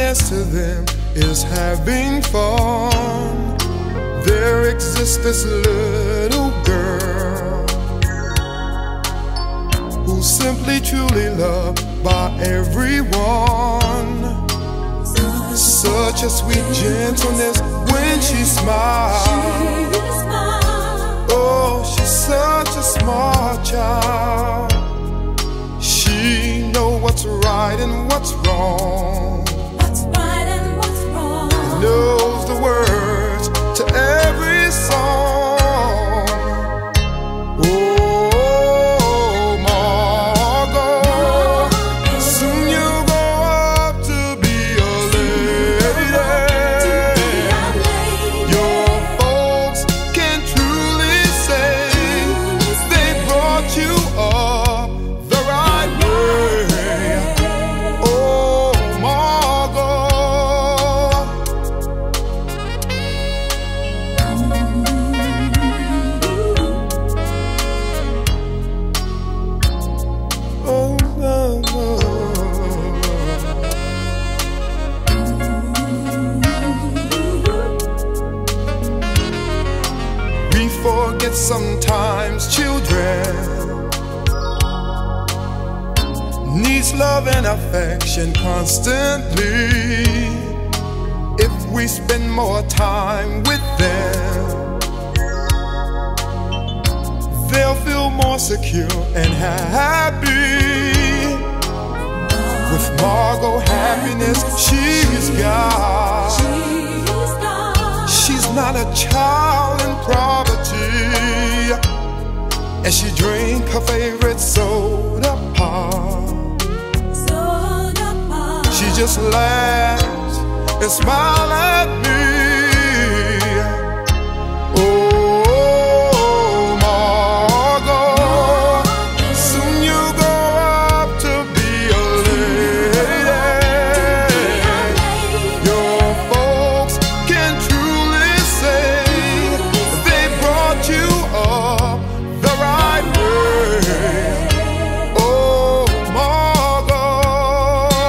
happiness to them is having fun. There exists this little girl who's simply truly loved by everyone. Such a sweet gentleness when she smiles. Oh, she's such a smart child. She knows what's right and what's wrong. What's right and what's wrong. Knows the words to every song. Oh, Margaux, soon you'll grow up to be a lady. Your folks can truly say they brought you up the right way. Oh, Margaux. Oh, no, no. We forget sometimes children needs love and affection constantly. If we spend more time with them, they'll feel more secure and happy. With Margaux happiness she's got. She's not a child in poverty, and she drink her favorite soda pop. She just laughs and smiles at me. Oh, Margaux, soon you'll grow up to be a lady. Your folks can truly say they brought you up the right way. Oh, Margaux.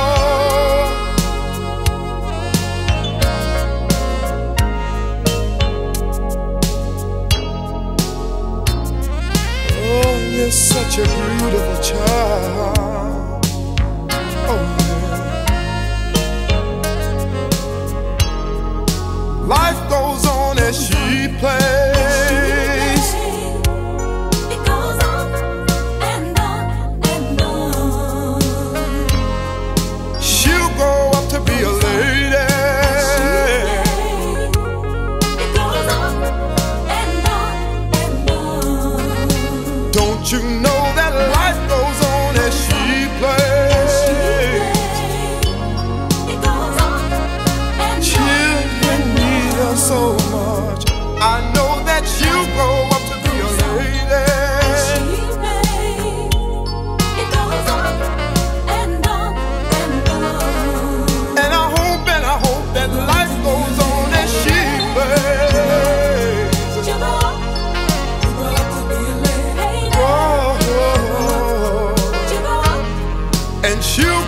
Oh, you're such a beautiful child. Oh, yeah. Life goes on as she plays. It goes on and on and on. She'll grow up to be a lady. It goes on and on and on. Don't you know that life goes on as she plays? It goes on and Children need her so much. I know that she'll grow up to be a lady. it goes on and on and on. And I hope that life goes on as she plays. She'll grow up to be a lady. Oh, She'll grow up and she'll